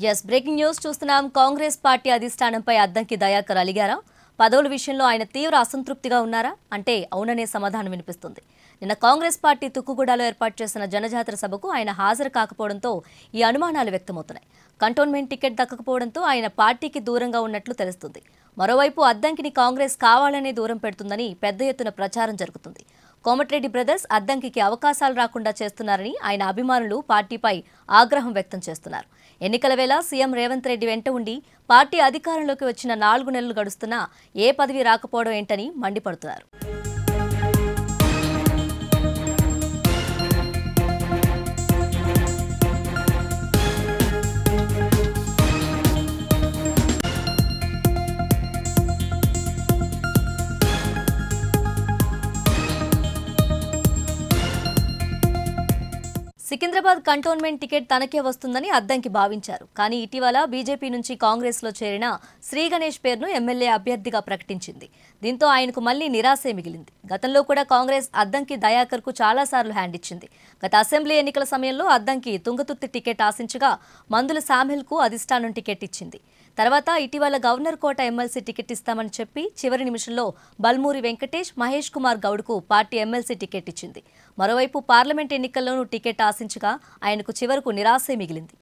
Breaking news చూస్తున్నాం. Congress party అధిష్టానంపై అద్దంకి దయాకర్ అలిగారా? పదవుల విషయంలో ఆయన తీవ్ర అసంతృప్తిగా ఉన్నారా అంటే అవుననే సమాధానం వినిపిస్తుంది. నిన్న కాంగ్రెస్ పార్టీ తుక్కుగూడలో ఏర్పాటు చేసిన జనజాతర సభకు ఆయన హాజరు కాకపోవడంతో ఈ అనుమానాలు వ్యక్తమవుతున్నాయి. కంటోన్మెంట్ టికెట్ దక్కకపోవడంతో ఆయన పార్టీకి దూరంగా ఉన్నట్లు తెలుస్తుంది. మరోవైపు అద్దంకిని కాంగ్రెస్ కావాలనే దూరం పెడుతుందని పెద్ద ఎత్తున ప్రచారం జరుగుతుంది. కోమటిరెడ్డి బ్రదర్స్ అద్దంకికి అవకాశాలు రాకుండా చేస్తున్నారని ఆయన అభిమానులు పార్టీపై ఆగ్రహం వ్యక్తం చేస్తున్నారు. ఎన్నికల వేళ సీఎం రేవంత్ రెడ్డి వెంట ఉండి పార్టీ అధికారంలోకి వచ్చిన 4 నెలలు గడుస్తున్నా ఏ పదవి రాకపోవడం ఏంటని మండిపడుతున్నారు. సికింద్రాబాద్ కంటోన్మెంట్ టికెట్ తనకే వస్తుందని అద్దంకి భావించారు. కానీ ఇటీవల బీజేపీ నుంచి కాంగ్రెస్లో చేరిన శ్రీ గణేష్ పేరును ఎమ్మెల్యే అభ్యర్థిగా ప్రకటించింది. దీంతో ఆయనకు మళ్లీ నిరాశే మిగిలింది. గతంలో కూడా కాంగ్రెస్ అద్దంకి దయాకర్కు చాలాసార్లు హ్యాండ్ ఇచ్చింది. గత అసెంబ్లీ ఎన్నికల సమయంలో అద్దంకి తుంగతుర్తి టికెట్ ఆశించగా మందుల సామెల్కు అధిష్టానం టికెట్ ఇచ్చింది. తర్వాత ఇటీవల గవర్నర్ కోట ఎమ్మెల్సీ టికెట్ ఇస్తామని చెప్పి చివరి నిమిషంలో బల్మూరి వెంకటేష్, మహేష్ కుమార్ గౌడ్కు పార్టీ ఎమ్మెల్సీ టికెట్ ఇచ్చింది. మరోవైపు పార్లమెంట్ ఎన్నికల్లోనూ టికెట్ ఆశించగా ఆయనకు చివరకు నిరాశే మిగిలింది.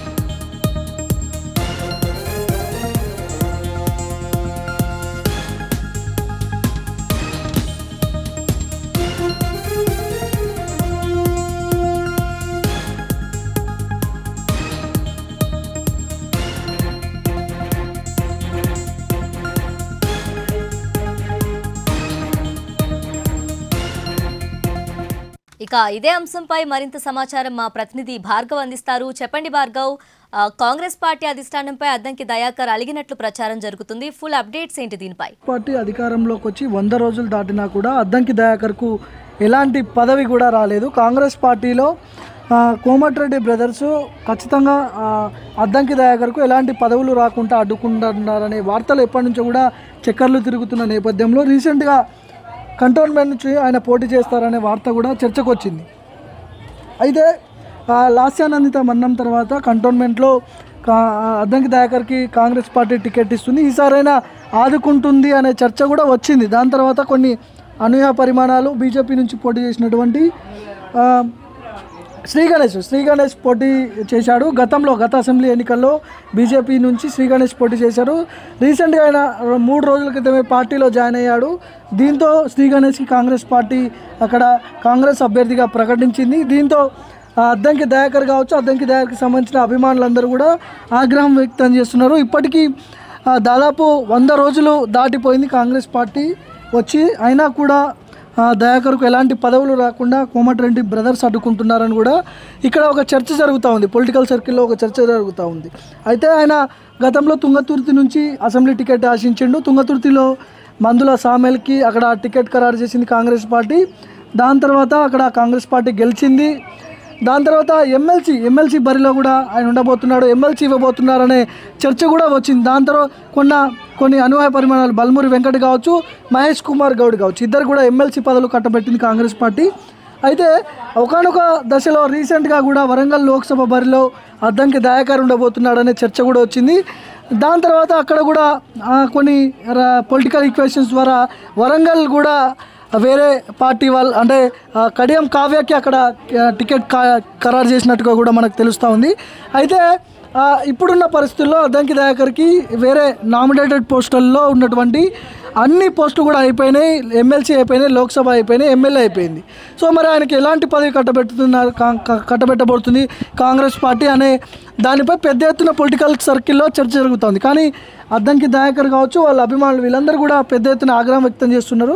ఇక ఇదే అంశంపై మరింత సమాచారం మా ప్రతినిధి భార్గవ్ అందిస్తారు. చెప్పండి భార్గవ్, కాంగ్రెస్ పార్టీ అధిష్టానంపై అద్దంకి దయాకర్ అలిగినట్లు ప్రచారం జరుగుతుంది. ఫుల్ అప్డేట్స్ ఏంటి దీనిపై? పార్టీ అధికారంలోకి వచ్చి 100 రోజులు దాటినా కూడా అద్దంకి దయాకర్కు ఎలాంటి పదవి కూడా రాలేదు. కాంగ్రెస్ పార్టీలో కోమటిరెడ్డి బ్రదర్స్ ఖచ్చితంగా అద్దంకి దయాకర్కు ఎలాంటి పదవులు రాకుండా అడ్డుకుంటున్నారనే వార్తలు ఎప్పటి నుంచో కూడా చక్కర్లు తిరుగుతున్న నేపథ్యంలో రీసెంట్గా కంటోన్మెంట్ నుంచి ఆయన పోటీ చేస్తారనే వార్త కూడా చర్చకు వచ్చింది. అయితే లాస్యానందిత మరణం తర్వాత కంటోన్మెంట్లో అద్దంకి దయాకర్కి కాంగ్రెస్ పార్టీ టికెట్ ఇస్తుంది, ఈసారైనా ఆదుకుంటుంది అనే చర్చ కూడా వచ్చింది. దాని తర్వాత కొన్ని అనూహ్య పరిమాణాలు బీజేపీ నుంచి పోటీ చేసినటువంటి శ్రీ గణేష్ పోటీ చేశాడు. గత అసెంబ్లీ ఎన్నికల్లో బీజేపీ నుంచి శ్రీ గణేష్ పోటీ చేశాడు. రీసెంట్గా ఆయన 3 రోజుల క్రితమే పార్టీలో జాయిన్ అయ్యాడు. దీంతో శ్రీ గణేష్కి కాంగ్రెస్ పార్టీ అక్కడ కాంగ్రెస్ అభ్యర్థిగా ప్రకటించింది. దీంతో అద్దంకి దయాకర్ కావచ్చు, అద్దంకి దయాకర్కి సంబంధించిన అభిమానులందరూ కూడా ఆగ్రహం వ్యక్తం చేస్తున్నారు. ఇప్పటికీ దాదాపు 100 రోజులు దాటిపోయింది కాంగ్రెస్ పార్టీ వచ్చి, అయినా కూడా దయాకర్కు ఎలాంటి పదవులు రాకుండా కోమటిరెడ్డి బ్రదర్స్ అడ్డుకుంటున్నారని కూడా ఇక్కడ ఒక చర్చ జరుగుతూ ఉంది. పొలిటికల్ సర్కిల్లో ఒక చర్చ జరుగుతూ ఉంది. అయితే ఆయన గతంలో తుంగతుర్తి నుంచి అసెంబ్లీ టికెట్ ఆశించిండు. తుంగతుర్తిలో మందుల సామెల్కి అక్కడ టికెట్ ఖరారు చేసింది కాంగ్రెస్ పార్టీ. దాని తర్వాత అక్కడ కాంగ్రెస్ పార్టీ గెలిచింది. దాని తర్వాత ఎమ్మెల్సీ బరిలో కూడా ఆయన ఉండబోతున్నాడు, ఎమ్మెల్సీ ఇవ్వబోతున్నారనే చర్చ కూడా వచ్చింది. దాని తర్వాత కొన్ని అనూహ్య పరిమాణాలు బల్మూరి వెంకట్ కావచ్చు, మహేష్ కుమార్ గౌడ్ కావచ్చు, ఇద్దరు కూడా ఎమ్మెల్సీ పదవులు కట్టబెట్టింది కాంగ్రెస్ పార్టీ. అయితే ఒకనొక దశలో రీసెంట్గా కూడా వరంగల్ లోక్సభ బరిలో అద్దంకి దయాకర్ ఉండబోతున్నాడనే చర్చ కూడా వచ్చింది. దాని తర్వాత అక్కడ కూడా కొన్ని పొలిటికల్ ఈక్వేషన్స్ ద్వారా వరంగల్ కూడా వేరే పార్టీ వాళ్ళు అంటే కడియం కావ్యకి అక్కడ టికెట్ ఖరారు చేసినట్టుగా కూడా మనకు తెలుస్తూ ఉంది. అయితే ఇప్పుడున్న పరిస్థితుల్లో అద్దంకి దయాకర్కి వేరే నామినేటెడ్ పోస్టుల్లో ఉన్నటువంటి అన్ని పోస్టులు కూడా అయిపోయినాయి. ఎమ్మెల్సీ అయిపోయినాయి, లోక్సభ అయిపోయినాయి, ఎమ్మెల్యే అయిపోయింది. సో మరి ఆయనకి ఎలాంటి పదవి కట్టబెట్టబడుతుంది కాంగ్రెస్ పార్టీ అనే దానిపై పెద్ద ఎత్తున పొలిటికల్ సర్కిల్లో చర్చ జరుగుతుంది. కానీ అద్దంకి దయాకర్ కావచ్చు, వాళ్ళ అభిమానులు వీళ్ళందరూ కూడా పెద్ద ఎత్తున ఆగ్రహం వ్యక్తం చేస్తున్నారు.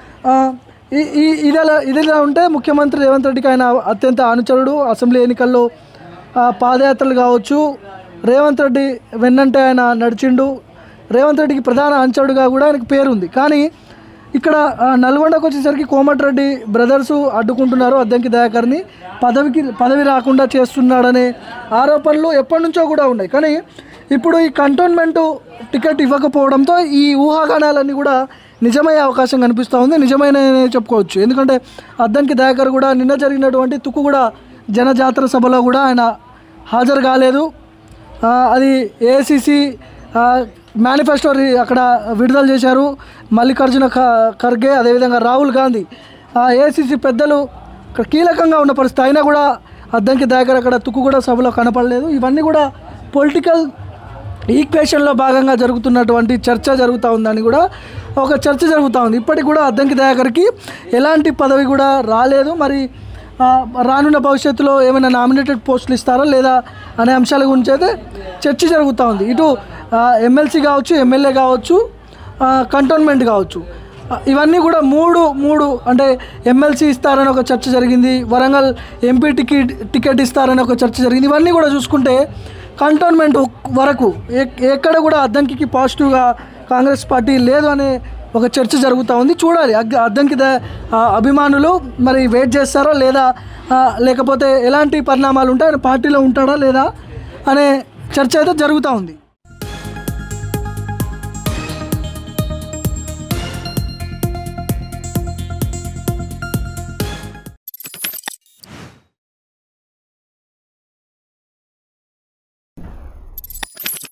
ఇదిలా ఉంటే ముఖ్యమంత్రి రేవంత్ రెడ్డికి ఆయన అత్యంత అనుచరుడు. అసెంబ్లీ ఎన్నికల్లో పాదయాత్రలు కావచ్చు, రేవంత్ రెడ్డి వెన్నంటే ఆయన నడిచిండు. రేవంత్ రెడ్డికి ప్రధాన అనుచరుడుగా కూడా ఆయనకు పేరుంది. కానీ ఇక్కడ నల్గొండకు వచ్చేసరికి కోమటిరెడ్డి బ్రదర్సు అడ్డుకుంటున్నారు అద్దంకి దయాకర్ని, పదవి రాకుండా చేస్తున్నాడనే ఆరోపణలు ఎప్పటి నుంచో కూడా ఉన్నాయి. కానీ ఇప్పుడు ఈ కంటోన్మెంట్ టికెట్ ఇవ్వకపోవడంతో ఈ ఊహాగానాలన్నీ కూడా నిజమయ్యే అవకాశం కనిపిస్తూ ఉంది. నిజమైన చెప్పుకోవచ్చు. ఎందుకంటే అద్దంకి దయాకర్ కూడా నిన్న జరిగినటువంటి తుక్కుగూడ జనజాతర సభలో కూడా ఆయన హాజరు కాలేదు. అది ఏఐసిసి మేనిఫెస్టో అక్కడ విడుదల చేశారు. మల్లికార్జున ఖర్గే అదేవిధంగా రాహుల్ గాంధీ ఏఐసిసి పెద్దలు కీలకంగా ఉన్న పరిస్థితి అయినా కూడా అద్దంకి దయాకర్ అక్కడ తుక్కుగూడ సభలో కనపడలేదు. ఇవన్నీ కూడా పొలిటికల్ ఈక్వేషన్లో భాగంగా జరుగుతున్నటువంటి చర్చ జరుగుతూ ఉందని కూడా ఒక చర్చ జరుగుతూ ఉంది. ఇప్పటికి కూడా అద్దంకి దయాకర్కి ఎలాంటి పదవి కూడా రాలేదు. మరి రానున్న భవిష్యత్తులో ఏమైనా నామినేటెడ్ పోస్టులు ఇస్తారా లేదా అనే అంశాల గురించి అయితే చర్చ జరుగుతూ ఉంది. ఇటు ఎమ్మెల్సీ కావచ్చు, ఎమ్మెల్యే కావచ్చు, కంటోన్మెంట్ కావచ్చు, ఇవన్నీ కూడా మూడు అంటే ఎమ్మెల్సీ ఇస్తారని ఒక చర్చ జరిగింది. వరంగల్ ఎంపీ టికెట్ ఇస్తారని ఒక చర్చ జరిగింది. ఇవన్నీ కూడా చూసుకుంటే కంటోన్మెంట్ వరకు ఎక్కడ కూడా అద్దంకి పాజిటివ్గా కాంగ్రెస్ పార్టీ లేదు అనే ఒక చర్చ జరుగుతూ ఉంది. చూడాలి అద్దంకి అభిమానులు మరి వెయిట్ చేస్తారా లేదా, లేకపోతే ఎలాంటి పరిణామాలు ఉంటాయి, ఆయన పార్టీలో ఉంటాడా లేదా అనే చర్చ అయితే జరుగుతూ ఉంది.